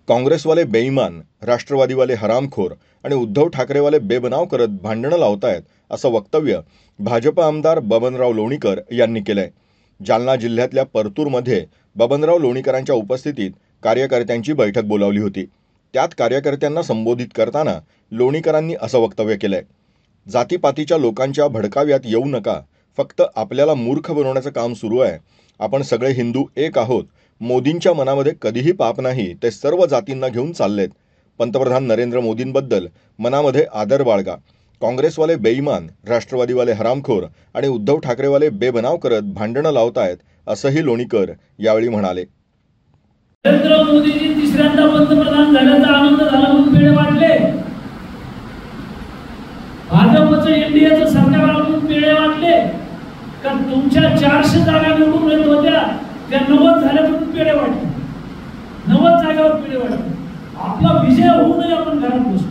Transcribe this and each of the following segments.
काँग्रेसवाले बेईमान, राष्ट्रवादीवाले हरामखोर आणि उद्धव ठाकरेवाले बेबनाव करत भांडणं लावतायत असं वक्तव्य भाजप आमदार बबनराव लोणीकर यांनी केलंय. जालना जिल्ह्यातल्या परतूरमध्ये बबनराव लोणीकरांच्या उपस्थितीत कार्यकर्त्यांची बैठक बोलावली होती. त्यात कार्यकर्त्यांना संबोधित करताना लोणीकरांनी असं वक्तव्य केलंय. जातीपातीच्या लोकांच्या भडकाव्यात येऊ नका. फक्त आपल्याला मूर्ख बनवण्याचं काम सुरू आहे. आपण सगळे हिंदू एक आहोत. मोदींच्या मनामध्ये कधीही पाप नाही. ते सर्व जातींना घेऊन चाललेत. पंतप्रधान नरेंद्र मोदींबद्दल मनामध्ये आदर बाळगा. काँग्रेसवाले बेईमान, राष्ट्रवादीवाले हरामखोर आणि उद्धव ठाकरेवाले बेबनाव करत भांडणं लावतायत असंही लोणीकर यावेळी म्हणाले. नरेंद्र मोदीजी तिसऱ्यांदा पंतप्रधान झाल्याचा आनंद झाला म्हणून पेढे वाटले. भाजपचं एनडीएचं सरकार आणून पेढे वाटले. का तुमच्या 400 जागा निवडून येत होत्या त्या 90 झाल्या म्हणून पेढे वाटले. 90 जागावर पेढे वाटले. आपला विजय होऊ नये आपण घरात बसतो.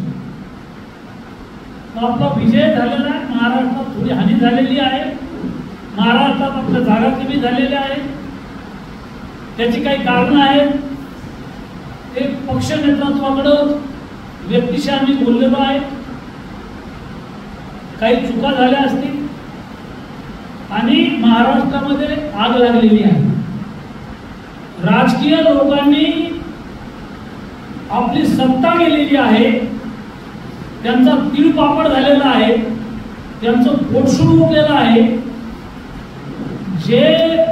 आपला विजय झालेला आहे. महाराष्ट्रात थोडी हानी झालेली आहे. महाराष्ट्रात आपल्या जागा कमी झालेल्या आहेत. त्याची काही कारणं आहेत. एक पक्ष नेतृत्वाकडं व्यक्तिशः आम्ही बोललेलो आहे. काही चुका झाल्या असतील आणि महाराष्ट्रामध्ये आग लागलेली आहे. राजकीय लोकांनी आपली सत्ता गेलेली आहे. त्यांचा तिळपापड झालेला आहे. त्यांचं पोटसूळ उठलेलं आहे. जे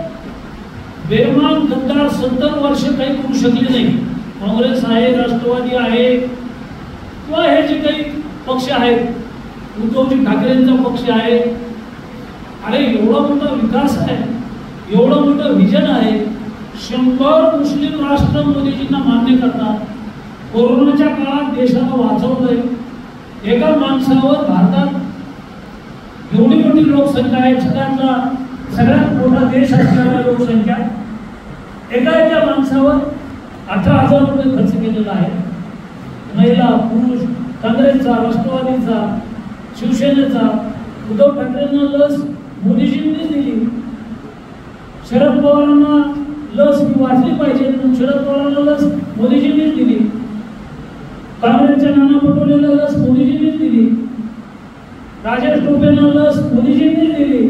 बेमान गद्दार 70 वर्ष काही करू शकले नाही. काँग्रेस आहे, राष्ट्रवादी आहे किंवा हे जे काही पक्ष आहेत, उद्धवजी ठाकरेंचा पक्ष आहे. अरे एवढा मोठा विकास आहे, एवढं मोठं विजन आहे. 100 मुस्लिम राष्ट्र मोदीजींना मान्य करतात. कोरोनाच्या काळात देशाला वाचवलंय. एका माणसावर भारतात एवढी मोठी लोकसंख्या आहे. सगळ्यात मोठा देश असलेला लोकसंख्या. एका माणसावर 18,000 रुपये खर्च केलेला आहे. महिला, पुरुष, काँग्रेसचा, राष्ट्रवादीचा, शिवसेनेचा. उद्धव ठाकरेंना लस मोदीजींनीच दिली. शरद पवारांना लस वाचली पाहिजे म्हणून शरद पवारांना लस मोदीजींनीच दिली. काँग्रेसच्या नाना पटोलेला लस मोदीजींनीच दिली. राजेश टोपेंना लस मोदीजींनीच दिली.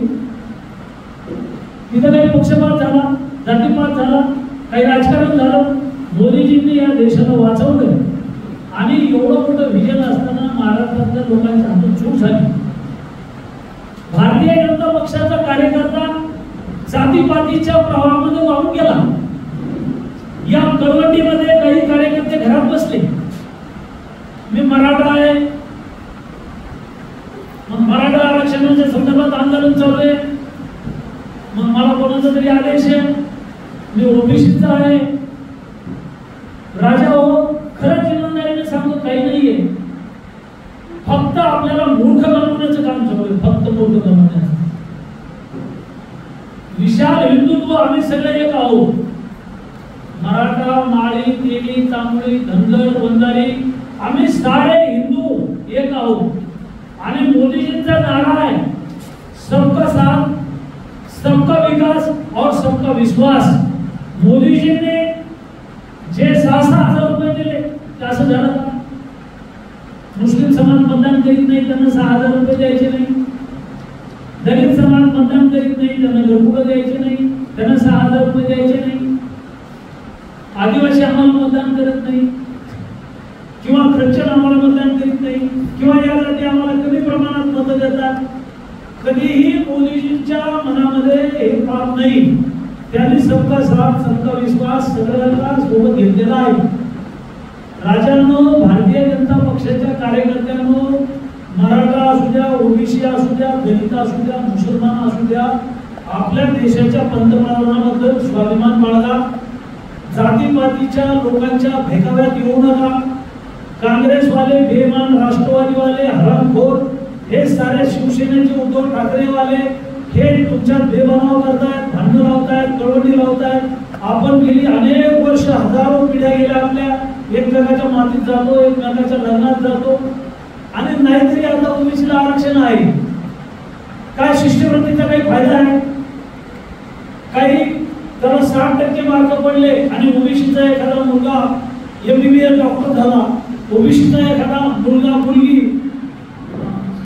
तिथं काही पक्षपात झाला, जातीपात झाला, काही राजकारण झालं. मोदीजींनी या देशाला वाचवलं. आणि एवढं मोठं विजन असताना महाराष्ट्रातल्या लोकांच्या हातून चूक झाली. भारतीय जनता पक्षाचा कार्यकर्ता जातीपातीच्या प्रवाहामध्ये वाहून गेला. या कळवंडीमध्ये काही कार्यकर्ते घरात बसले. मी मराठा आहे, मग मराठा आरक्षणाच्या संदर्भात आंदोलन चालू आहे. मग मला कोणाचा तरी आदेश आहे, मी ओबीसीचा आहे. राजा हो, खरंच इमानदारीने सांगतो काही नाहीये. फक्त आपल्याला मूर्ख बनवण्याचं काम चालू आहे. फक्त मूर्ख बनवण्याचं. विशाल हिंदुत्व आम्ही सगळे एक आहोत. मराठा, माळी, तेली, तांबडी, धनगर, वंजारी आम्ही सारे हिंदू एक आहोत. आणि मोदीजींचा नारा आहे सबका साथ, सबका विकास और सबका विश्वास. मोदीजींनी जे 6,000 रुपये दिले ते असं झालं का? मुस्लिम समाज मतदान करीत नाही, त्यांना 6,000 रुपये द्यायचे नाही. दलित समाज मतदान करीत नाही, त्यांना घरकुलं द्यायचे नाही, त्यांना 6,000 रुपये द्यायचे नाही. आदिवासी आम्हाला मतदान करत नाही किंवा ख्रिश्चन आम्हाला मतदान करीत नाही किंवा या जाती आम्हाला कमी प्रमाणात मतं देतात. कधीही मोदीजींच्या मनामध्ये हे पाप नाही. त्यांनी सबका साथ, सबका विश्वास सगळ्यांना सोबत घेतलेला आहे. राजांनो, भारतीय जनता पक्षाच्या कार्यकर्त्यांनो, मराठा असू द्या, ओबीसी असू द्या, दलित असू द्या, मुसलमान असू द्या, आपल्या देशाच्या पंतप्रधानाबद्दल स्वाभिमान बाळगा. जातीपातीच्या लोकांच्या भेकाव्यात येऊ नका. काँग्रेसवाले बेमान, राष्ट्रवादीवाले हरामखोर, हे सारे शिवसेनेचे उद्धव ठाकरेवाले हे तुमच्यात बेबनाव करतायत, भांडण लावतायत, कळवणी लावतायत. आपण गेली अनेक वर्ष, हजारो पिढ्या गेल्या आपल्या एकमेकाच्या मातीत जातो, एकमेकाच्या लग्नात जातो. आणि नाहीतरी आता ओबीसीला आरक्षण आहे. काय शिष्यवृत्तीचा काही फायदा आहे? काही त्याला 60% मार्क पडले आणि ओबीसीचा एखादा मुलगा MBBS डॉक्टर झाला, ओबीसीचा एखादा मुलगा मुलगी